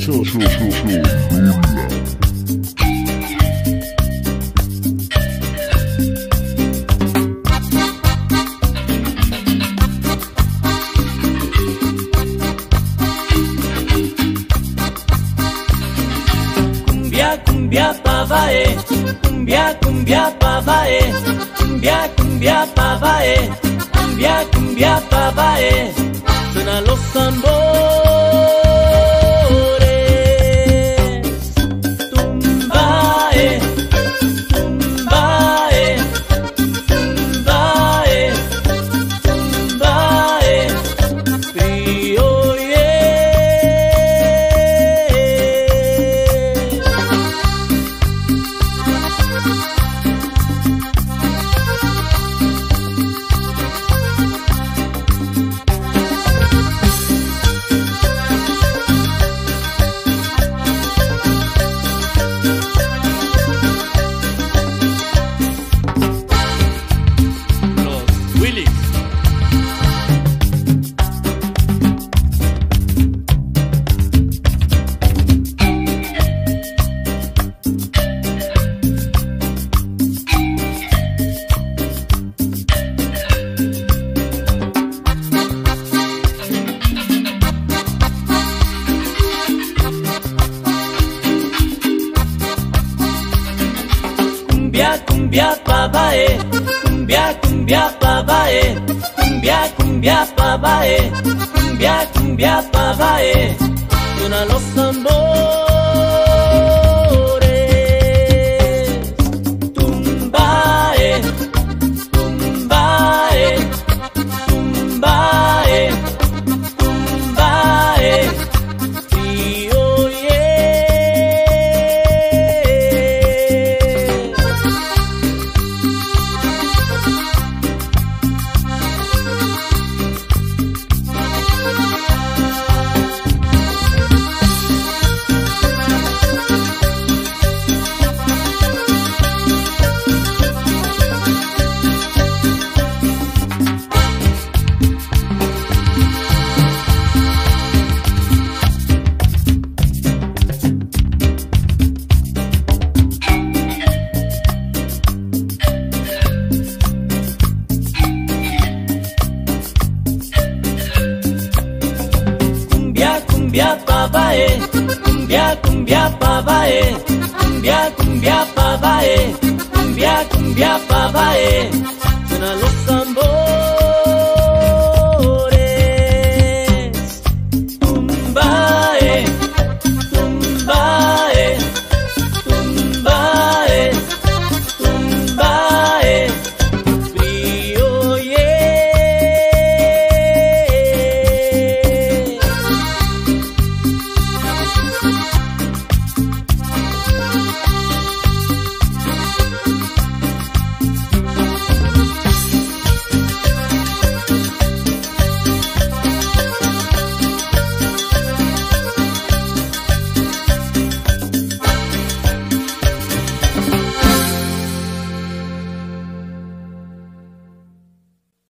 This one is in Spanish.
Cumbia pavae, cumbia pavae, cumbia pavae, cumbia pavae, suenan los tambores, tumbae, tumbae, tumbae, tumbae, criolle. Cumbia pavae, cumbia pavae, cumbia pavae, cumbia pavae, suenan los tambores, tumbae, tumbae, tumbae, tumbae, criolle. Cumbia pavae, cumbia pavae, cumbia pavae, cumbia pavae, suenan los